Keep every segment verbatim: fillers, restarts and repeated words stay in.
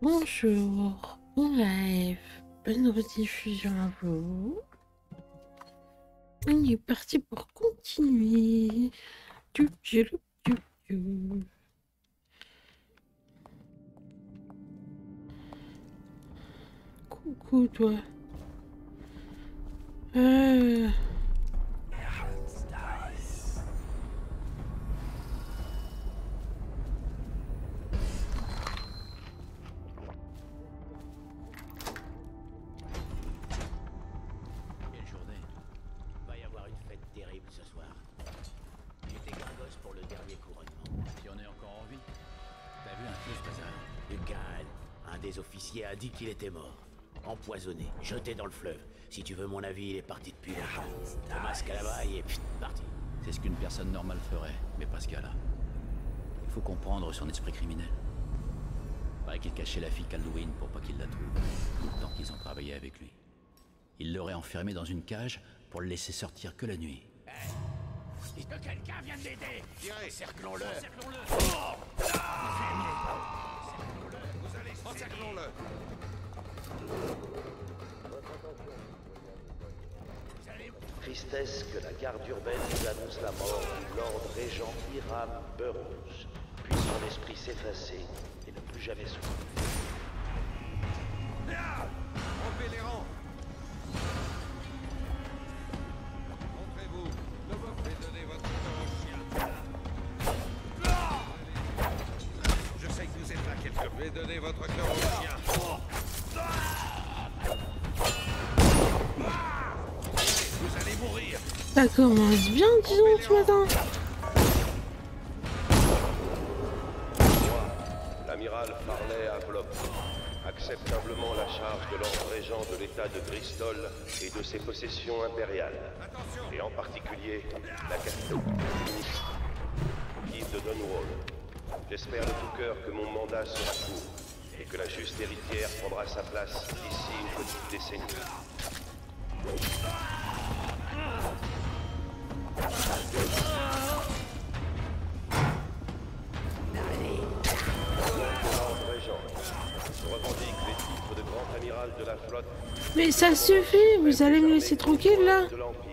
Bonjour, bon live, bonne rediffusion à vous. On est parti pour continuer. Tu, tu, tu, tu. Coucou toi. Euh... Quelle journée. Il va y avoir une fête terrible ce soir. J'étais gargosse pour le dernier couronnement. Si on est encore en vie. T'as vu un peu ce bazar? Lucas, un des officiers a dit qu'il était mort. Empoisonné, jeté dans le fleuve. Si tu veux mon avis, il est parti depuis longtemps. Le masque à la baille et pfft, parti. C'est ce qu'une personne normale ferait, mais pas ce gars-là. Il faut comprendre son esprit criminel. Paraît qu'il cachait la fille Kaldwin pour pas qu'il la trouve. Tout le temps qu'ils ont travaillé avec lui. Il l'aurait enfermé dans une cage pour le laisser sortir que la nuit. Hey, dites que quelqu'un vient de l'aider. Tirez, encerclons-le. Encerclons-le. Oh, encerclons-le. Vous allez encerclons-le. Tristesse que la garde urbaine nous annonce la mort du Lord Régent Hiram Burroughs. Puis son esprit s'effacer et ne plus jamais s'ouvrir. Rompez les rangs. Montrez-vous. Ne vous pouvez donner votre cœur au chien. Je sais que vous êtes là quelque part. Vous pouvez donner votre cœur au chien. Vous allez mourir. Ça commence bien, disons, ce matin. L'amiral Farley Havelock accepte humblement la charge de l'ordre régent de l'état de Bristol et de ses possessions impériales, et en particulier la capitale Yves de Dunwall. J'espère de tout cœur que mon mandat sera court et que la juste héritière prendra sa place d'ici une petite décennie. De la flotte. Mais ça suffit, vous allez me laisser tranquille là. De l'Empire.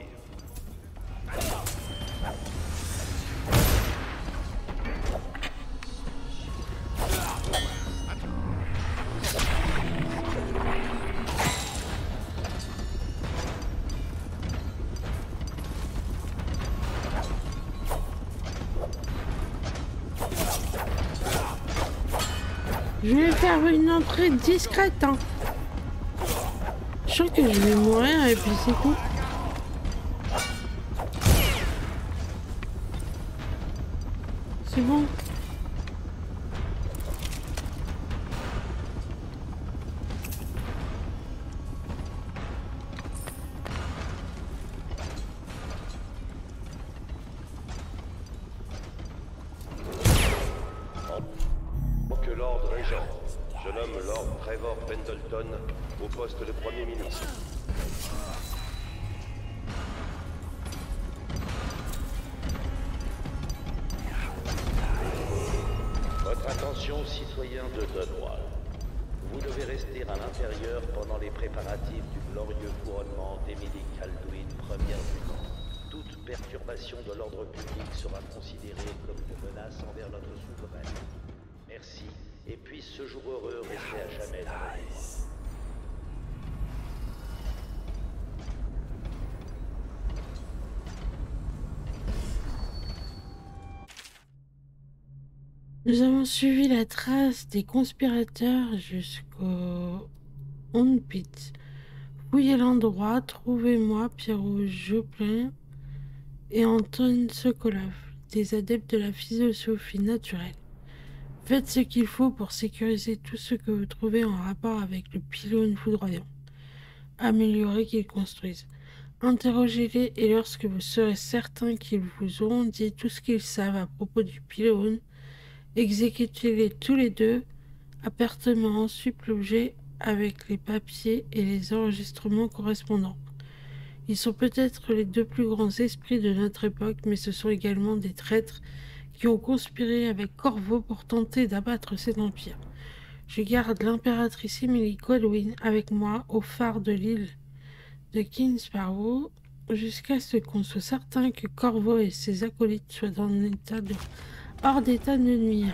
Je vais faire une entrée discrète, hein. Je sens que je vais mourir et puis c'est tout. C'est bon. Que Lord Régent, je nomme Lord Trevor Pendleton au poste de Premier ministre. Votre attention, citoyens de Dunwall. Vous devez rester à l'intérieur pendant les préparatifs du glorieux couronnement d'Emily Kaldwin, première du nom. Toute perturbation de l'ordre public sera considérée comme une menace envers notre souveraine. Merci, et puisse ce jour heureux rester à jamais dans la mémoire. Nous avons suivi la trace des conspirateurs jusqu'au Horn Pit. Fouillez l'endroit, trouvez-moi Pierrot Joplin et Anton Sokolov, des adeptes de la philosophie naturelle. Faites ce qu'il faut pour sécuriser tout ce que vous trouvez en rapport avec le pylône foudroyant. Améliorez qu'ils construisent. Interrogez-les et lorsque vous serez certain qu'ils vous auront dit tout ce qu'ils savent à propos du pylône, exécutez-les tous les deux, appartements subplogés avec les papiers et les enregistrements correspondants. Ils sont peut-être les deux plus grands esprits de notre époque, mais ce sont également des traîtres qui ont conspiré avec Corvo pour tenter d'abattre cet empire. Je garde l'impératrice Emily Goldwyn avec moi au phare de l'île de King Sparrow jusqu'à ce qu'on soit certain que Corvo et ses acolytes soient dans un état de... hors d'état de nuire.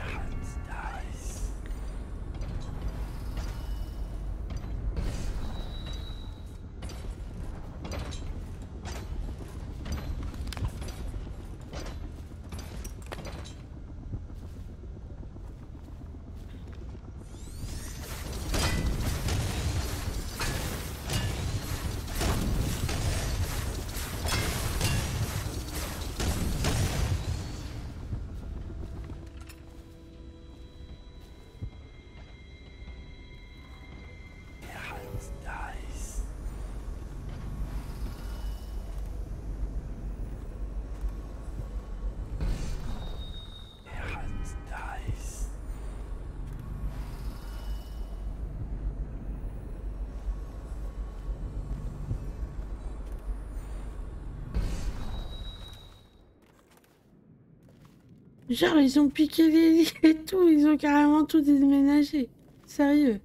Genre, ils ont piqué les lits et tout, ils ont carrément tout déménagé. Sérieux.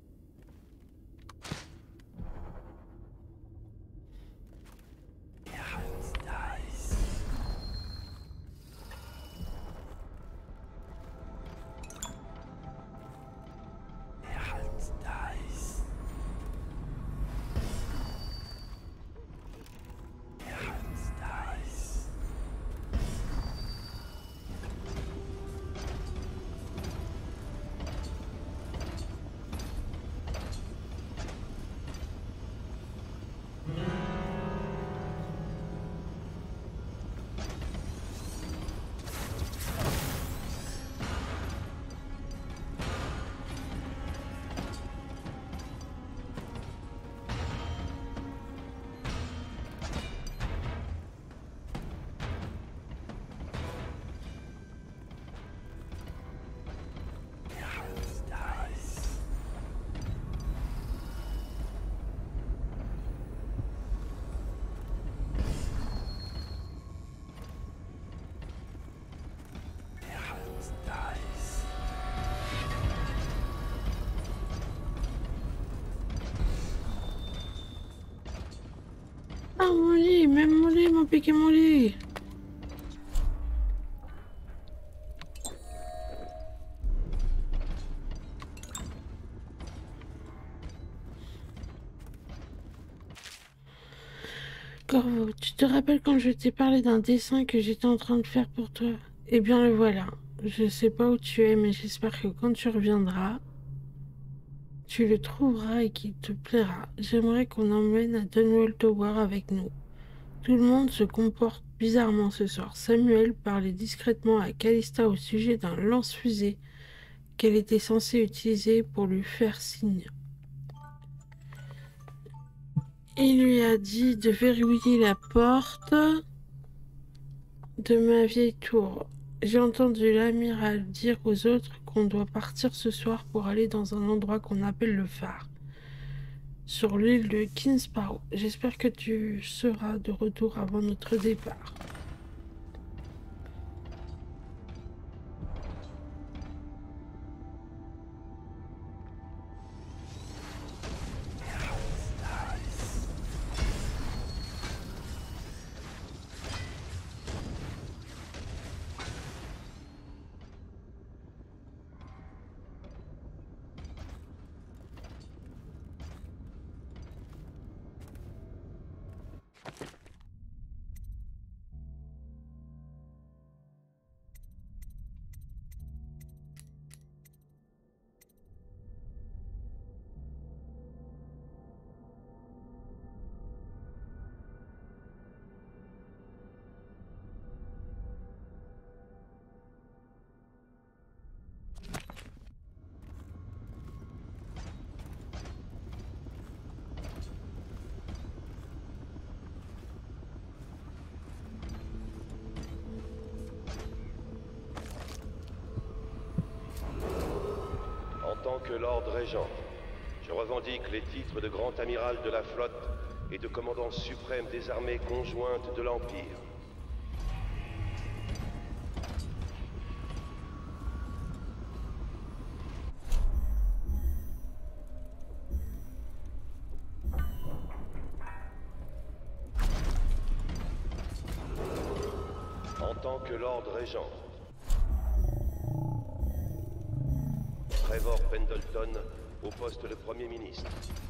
Ah, mon lit, même mon lit, m'ont piqué mon lit. Corvo, tu te rappelles quand je t'ai parlé d'un dessin que j'étais en train de faire pour toi? Eh bien, le voilà. Je sais pas où tu es, mais j'espère que quand tu reviendras, tu le trouveras et qu'il te plaira. J'aimerais qu'on emmène à Dunwall Tower avec nous. Tout le monde se comporte bizarrement ce soir. Samuel parlait discrètement à Callista au sujet d'un lance-fusée qu'elle était censée utiliser pour lui faire signe. Il lui a dit de verrouiller la porte de ma vieille tour. J'ai entendu l'amiral dire aux autres qu'on doit partir ce soir pour aller dans un endroit qu'on appelle le phare, sur l'île de King Sparrow. J'espère que tu seras de retour avant notre départ. En tant que Lord Régent, je revendique les titres de Grand Amiral de la Flotte et de Commandant suprême des armées conjointes de l'Empire. que Lord Régent, Trevor Pendleton au poste de Premier ministre.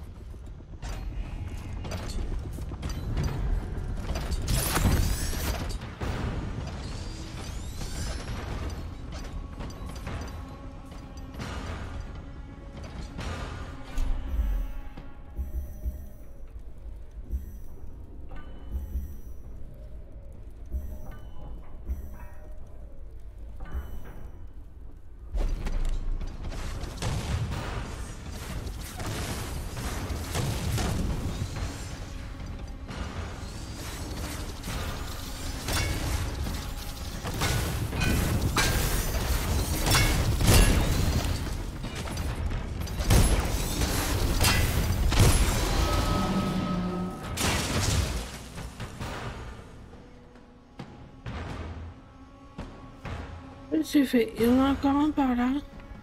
C'est fait. Il y en a encore un par là.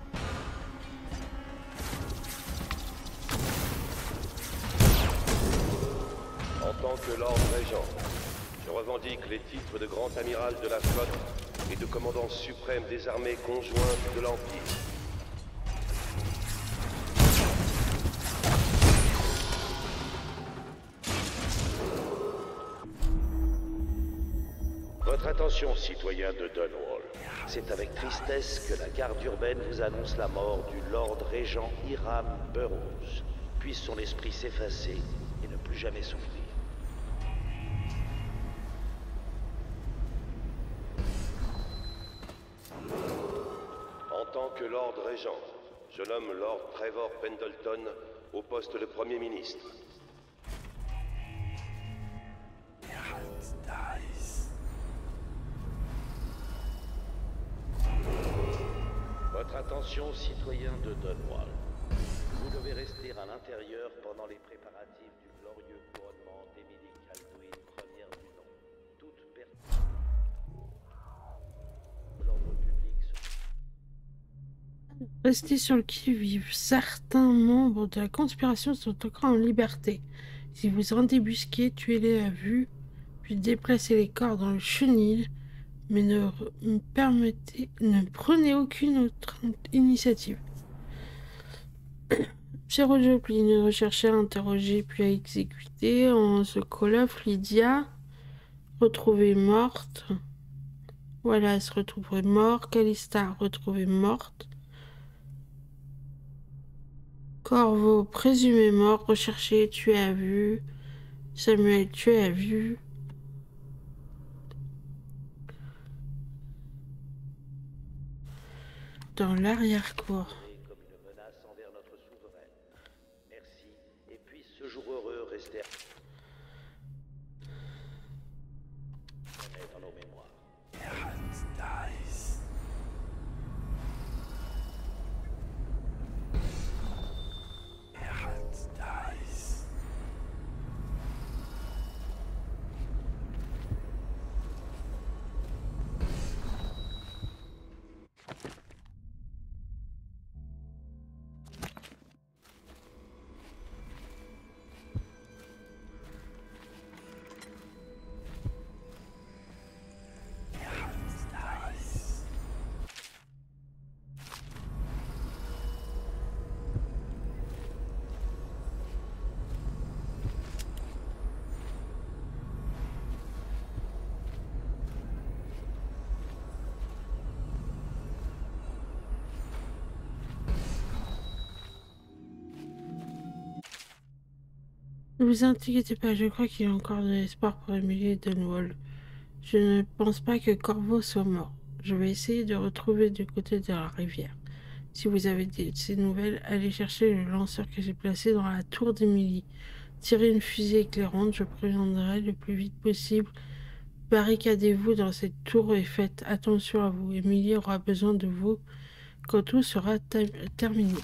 En tant que Lord Régent, je revendique les titres de Grand Amiral de la Flotte et de Commandant suprême des armées conjointes de l'Empire. Votre attention, citoyens de Dunwall. C'est avec tristesse que la garde urbaine vous annonce la mort du Lord Régent Hiram Burroughs. Puisse son esprit s'effacer et ne plus jamais souffrir. En tant que Lord Régent, je nomme Lord Trevor Pendleton au poste de Premier ministre. Votre attention, citoyens de Dunwall. Vous devez rester à l'intérieur pendant les préparatifs du glorieux couronnement d'Emily Kaldwin, première du nom. Toute personne de l'ordre public se... Restez sur le qui-vive. Certains membres de la conspiration sont encore en liberté. Si vous en débusquez, tuez-les à vue, puis déplacez les corps dans le chenil. Mais ne me permettez, ne prenez aucune autre initiative. Pierrot Joplin, recherché, interrogé, puis exécuté. En Sokolov, Lydia, retrouvée morte. Wallace, retrouvée mort. Calista, retrouvée morte. Corvo, présumé mort, recherché, tué à vue. Samuel, tué à vue. Dans l'arrière-cour. comme une menace envers notre souveraine. Merci, et puisse ce jour heureux rester dans nos mémoires. Ne vous inquiétez pas, je crois qu'il y a encore de l'espoir pour Emily Dunwall. Je ne pense pas que Corvo soit mort. Je vais essayer de retrouver du côté de la rivière. Si vous avez de ces nouvelles, allez chercher le lanceur que j'ai placé dans la tour d'Emily. Tirez une fusée éclairante, je préviendrai le plus vite possible. Barricadez-vous dans cette tour et faites attention à vous. Emily aura besoin de vous quand tout sera terminé.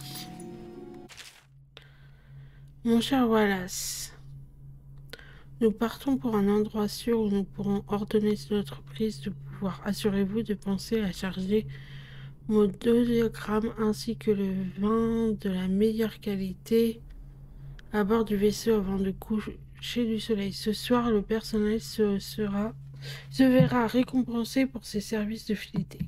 Mon cher Wallace, nous partons pour un endroit sûr où nous pourrons ordonner notre prise de pouvoir. Assurez-vous de penser à charger mon dodéogramme ainsi que le vin de la meilleure qualité à bord du vaisseau avant de coucher du soleil. Ce soir, le personnel se sera se verra récompensé pour ses services de fidélité.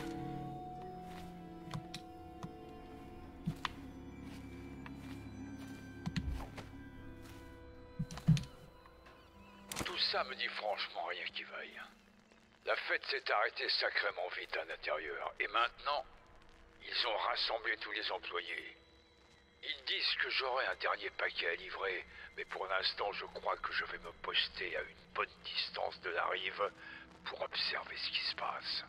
Tout ça me dit franchement rien qui vaille. La fête s'est arrêtée sacrément vite à l'intérieur, et maintenant, ils ont rassemblé tous les employés. Ils disent que j'aurai un dernier paquet à livrer, mais pour l'instant, je crois que je vais me poster à une bonne distance de la rive pour observer ce qui se passe.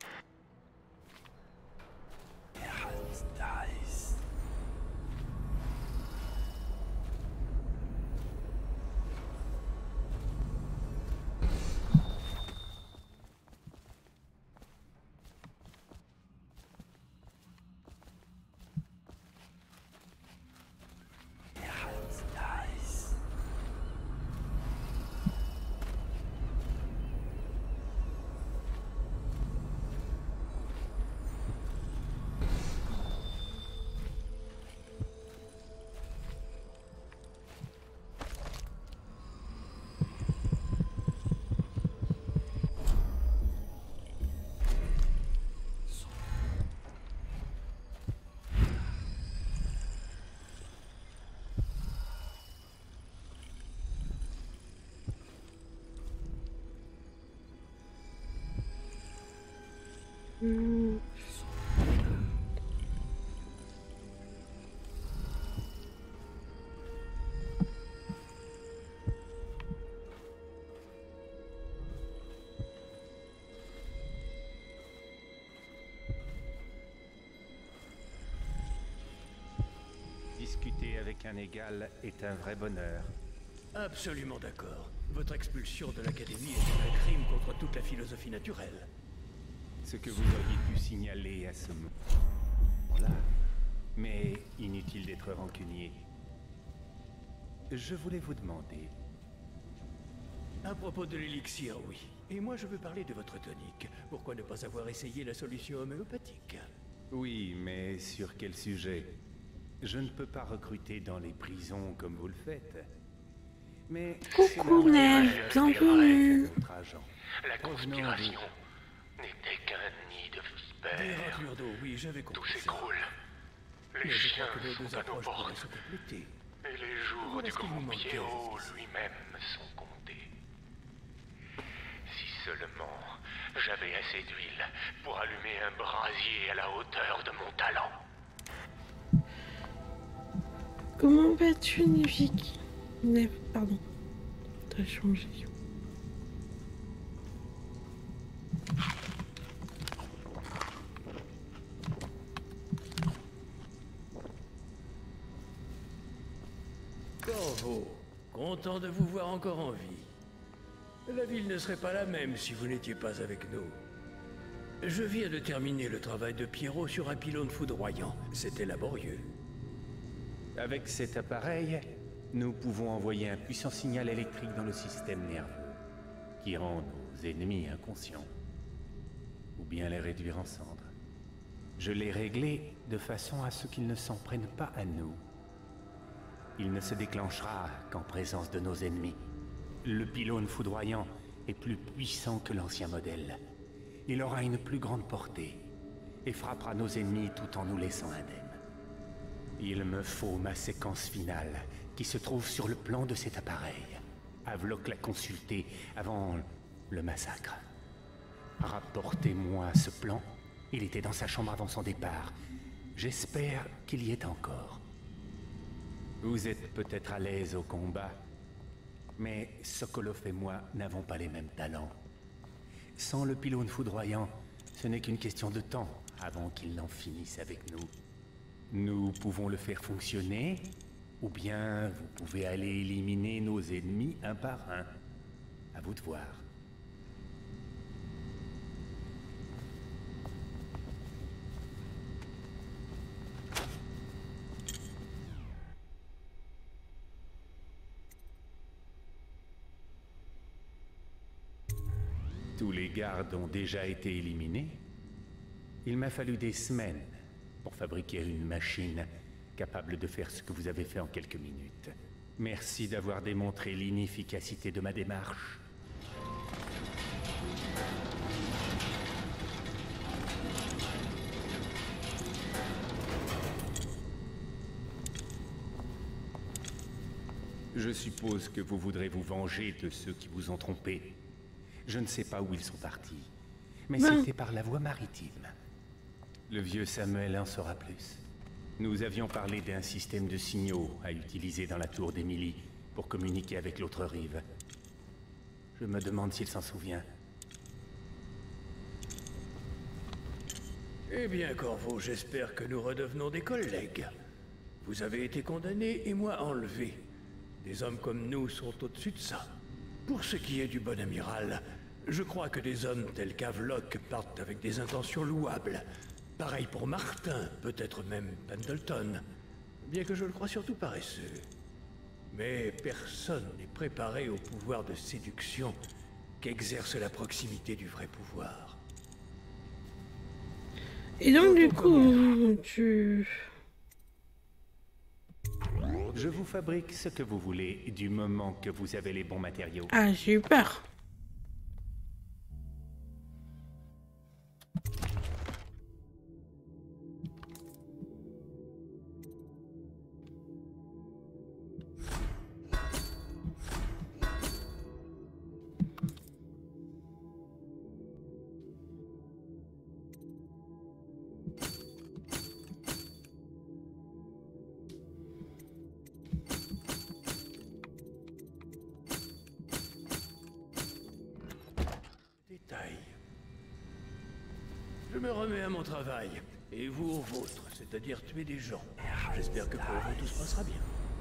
Mmh. Discuter avec un égal est un vrai bonheur. Absolument d'accord. Votre expulsion de l'Académie est un crime contre toute la philosophie naturelle. Ce que vous auriez pu signaler à ce moment-là. Mais inutile d'être rancunier. Je voulais vous demander... À propos de l'élixir, oui. Et moi, je veux parler de votre tonique. Pourquoi ne pas avoir essayé la solution homéopathique? Oui, mais sur quel sujet? Je ne peux pas recruter dans les prisons comme vous le faites. Mais... Coucou Nel, bienvenue. La conspiration n'était qu'un nid de Des vipères. raclures d'eau, oui, j'avais compris. Tout ça. s'écroule. Les Mais je chiens crois que nos deux sont à nos approches pourraient portes. se compléter. Et les jours Voilà du ce qu'il nous grand manquait, Pierrot c'est- lui-même sont comptés. Si seulement j'avais assez d'huile pour allumer un brasier à la hauteur de mon talent. Comment vas-tu, Nivik? Nev, pardon. T'as changé. Corvo, content de vous voir encore en vie. La ville ne serait pas la même si vous n'étiez pas avec nous. Je viens de terminer le travail de Pierrot sur un pylône foudroyant. C'était laborieux. Avec cet appareil, nous pouvons envoyer un puissant signal électrique dans le système nerveux, qui rend nos ennemis inconscients, ou bien les réduire en cendres. Je l'ai réglé de façon à ce qu'ils ne s'en prennent pas à nous. Il ne se déclenchera qu'en présence de nos ennemis. Le pylône foudroyant est plus puissant que l'ancien modèle. Il aura une plus grande portée et frappera nos ennemis tout en nous laissant indemnes. Il me faut ma séquence finale, qui se trouve sur le plan de cet appareil. Avlok l'a consulté avant le massacre. Rapportez-moi ce plan. Il était dans sa chambre avant son départ. J'espère qu'il y est encore. Vous êtes peut-être à l'aise au combat, mais Sokolov et moi n'avons pas les mêmes talents. Sans le pylône foudroyant, ce n'est qu'une question de temps avant qu'il n'en finisse avec nous. Nous pouvons le faire fonctionner, ou bien vous pouvez aller éliminer nos ennemis un par un. À vous de voir. Tous les gardes ont déjà été éliminés. Il m'a fallu des semaines pour fabriquer une machine capable de faire ce que vous avez fait en quelques minutes. Merci d'avoir démontré l'inefficacité de ma démarche. Je suppose que vous voudrez vous venger de ceux qui vous ont trompé. Je ne sais pas où ils sont partis, mais Ben. c'était par la voie maritime. Le vieux Samuel en saura plus. Nous avions parlé d'un système de signaux à utiliser dans la tour d'Emily pour communiquer avec l'autre rive. Je me demande s'il s'en souvient. Eh bien, Corvo, j'espère que nous redevenons des collègues. Vous avez été condamné et moi enlevé. Des hommes comme nous sont au-dessus de ça. Pour ce qui est du bon amiral, je crois que des hommes tels qu'Havelock partent avec des intentions louables. Pareil pour Martin, peut-être même Pendleton. Bien que je le crois surtout paresseux. Mais personne n'est préparé au pouvoir de séduction qu'exerce la proximité du vrai pouvoir. Et donc, du coup, tu... Je vous fabrique ce que vous voulez, du moment que vous avez les bons matériaux. Ah, j'ai eu peur. Détail. Je me remets à mon travail, et vous au vôtre, c'est-à-dire tuer des gens. J'espère que pour vous tout se passera bien.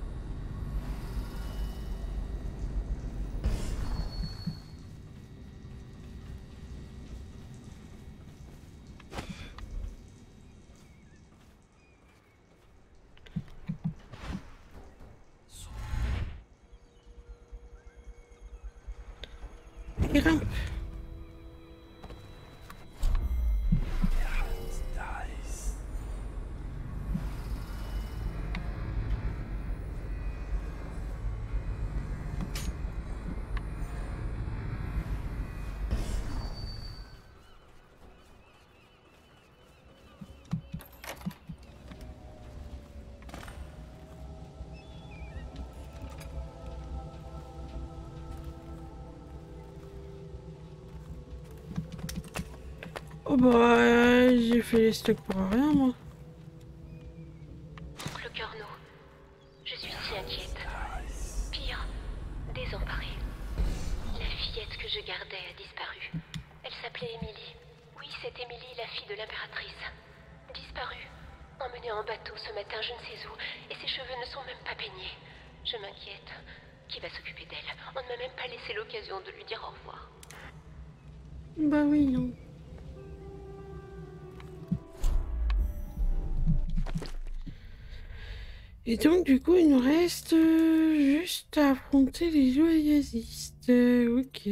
Grimpe. Oh bah, j'ai fait les stocks pour rien, moi. Le Corneau, je suis si inquiète. Pire, désemparée. La fillette que je gardais a disparu. Elle s'appelait Émilie. Oui, c'est Émilie, la fille de l'impératrice. Disparue. Emmenée en bateau ce matin je ne sais où, et ses cheveux ne sont même pas peignés. Je m'inquiète. Qui va s'occuper d'elle? On ne m'a même pas laissé l'occasion de lui dire au revoir. Bah oui, non. Et donc, du coup, il nous reste euh, juste à affronter les joyasistes. Euh, ok.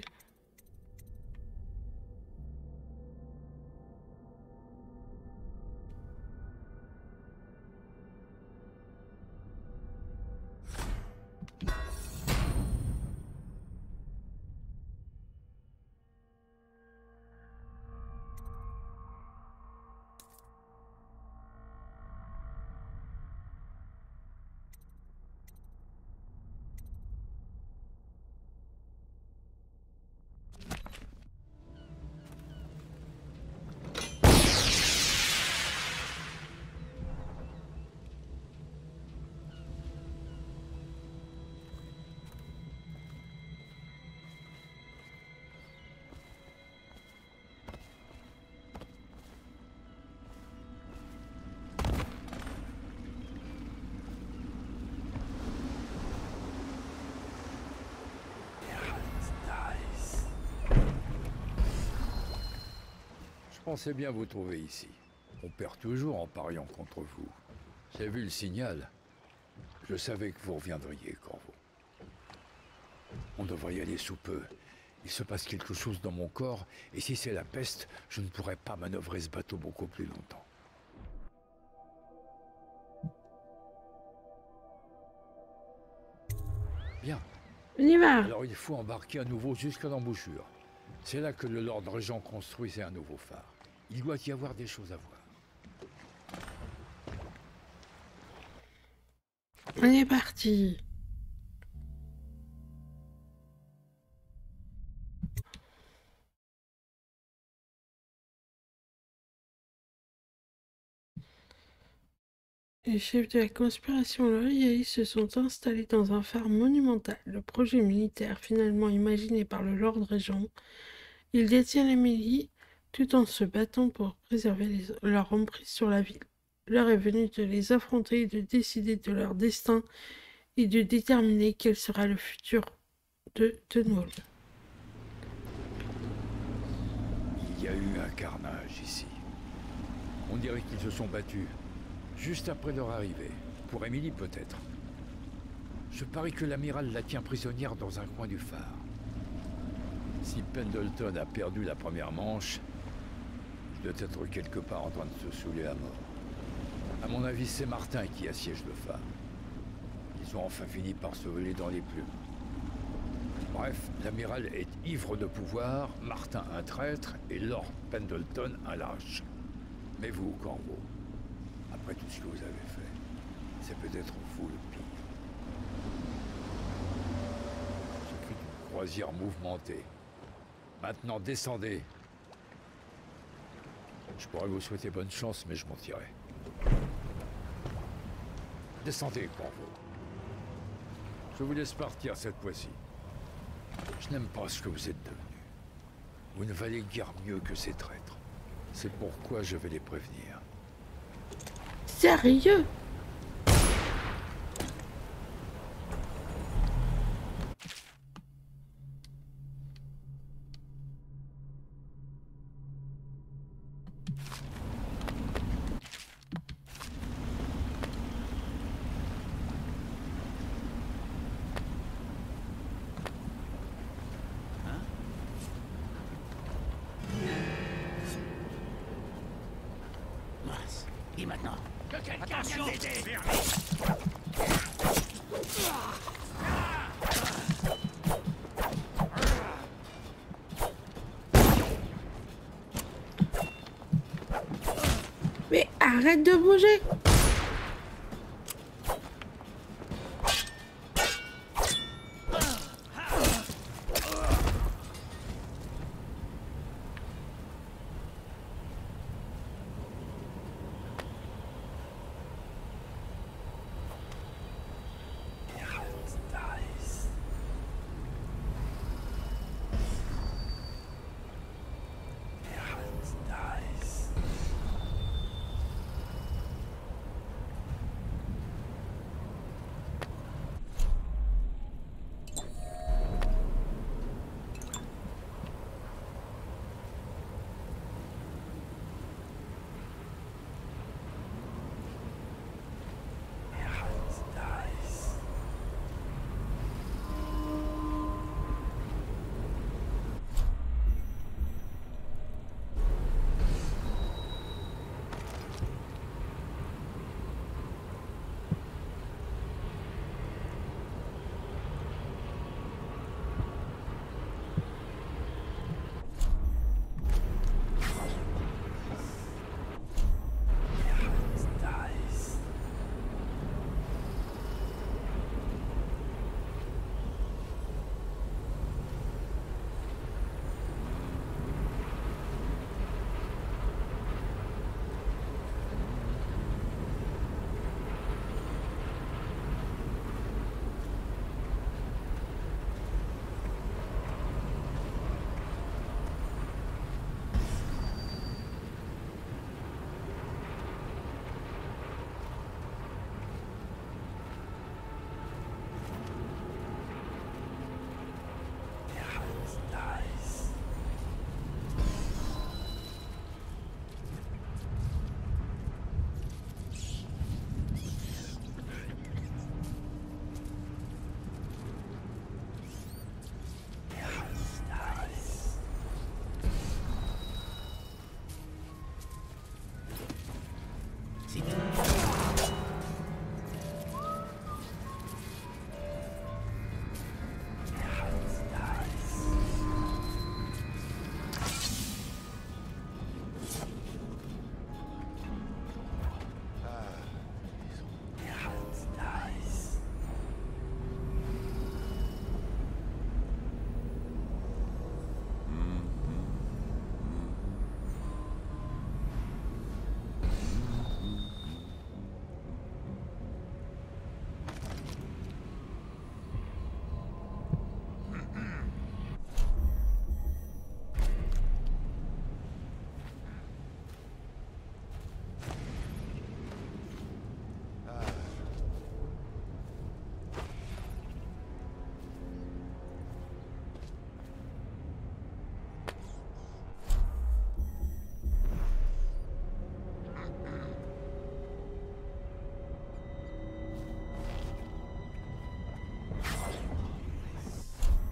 Je pensais bien vous trouver ici. On perd toujours en pariant contre vous. J'ai vu le signal. Je savais que vous reviendriez, Corvo. On devrait y aller sous peu. Il se passe quelque chose dans mon corps, et si c'est la peste, je ne pourrai pas manœuvrer ce bateau beaucoup plus longtemps. Bien. On y va. Alors il faut embarquer à nouveau jusqu'à l'embouchure. C'est là que le Lord Régent construisait un nouveau phare. Il doit y avoir des choses à voir. On est parti. Les chefs de la conspiration loyalistes se sont installés dans un phare monumental. Le projet militaire finalement imaginé par le Lord Régent. Ils détiennent Emily tout en se battant pour préserver les, leur emprise sur la ville. L'heure est venue de les affronter et de décider de leur destin et de déterminer quel sera le futur de Dunwall. Il y a eu un carnage ici. On dirait qu'ils se sont battus, juste après leur arrivée. Pour Emily, peut-être. Je parie que l'amiral la tient prisonnière dans un coin du phare. Si Pendleton a perdu la première manche, il doit être quelque part en train de se saouler à mort. À mon avis, c'est Martin qui assiège le phare. Ils ont enfin fini par se voler dans les plumes. Bref, l'amiral est ivre de pouvoir, Martin un traître et Lord Pendleton un lâche. Mais vous, Corvo, après tout ce que vous avez fait, c'est peut-être vous le pire. Ce fut une croisière mouvementée. Maintenant, descendez. Je pourrais vous souhaiter bonne chance, mais je m'en tirerai. Descendez, Corvo. Je vous laisse partir cette fois-ci. Je n'aime pas ce que vous êtes devenu. Vous ne valez guère mieux que ces traîtres. C'est pourquoi je vais les prévenir. Sérieux? Et maintenant, que quelqu'un vienne m'aider. Mais arrête de bouger!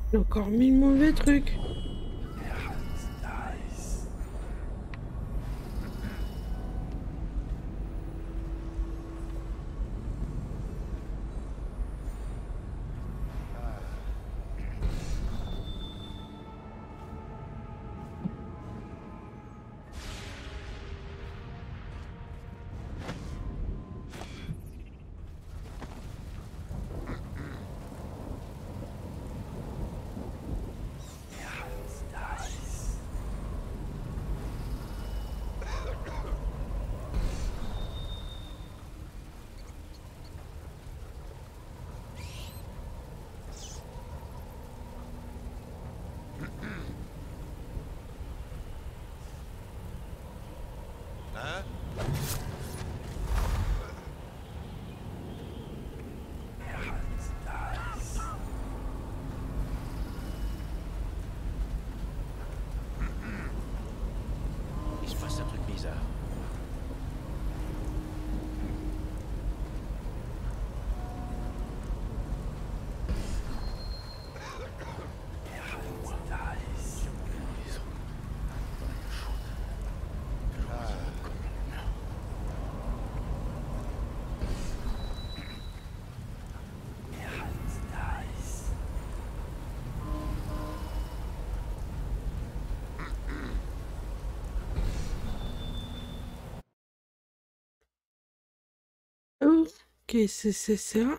Encore mille mauvais trucs. Hein? Il se passe un truc bizarre. Ok, c'est ça.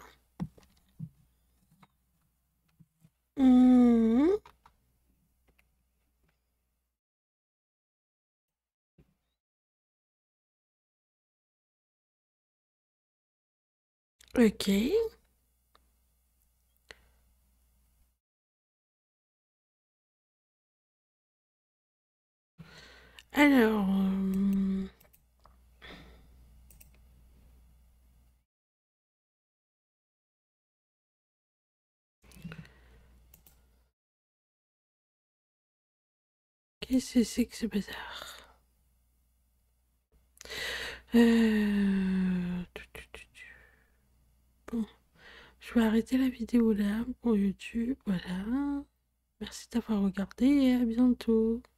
Mmh. Ok. Alors... euh, Qu'est-ce que c'est que ce bazar? Euh... tu, tu, tu, tu. Bon, je vais arrêter la vidéo là pour YouTube. Voilà. Merci d'avoir regardé et à bientôt.